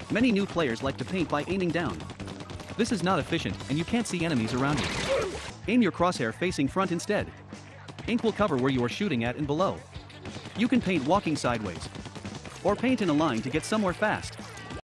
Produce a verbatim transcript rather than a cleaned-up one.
Many new players like to paint by aiming down. This is not efficient and you can't see enemies around you. Aim your crosshair facing front instead. Ink will cover where you are shooting at and below. You can paint walking sideways. Or paint in a line to get somewhere fast.